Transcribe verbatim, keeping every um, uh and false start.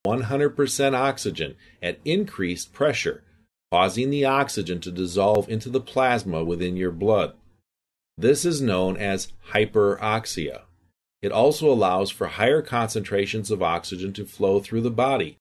one hundred percent oxygen at increased pressure, causing the oxygen to dissolve into the plasma within your blood. This is known as hyperoxia. It also allows for higher concentrations of oxygen to flow through the body,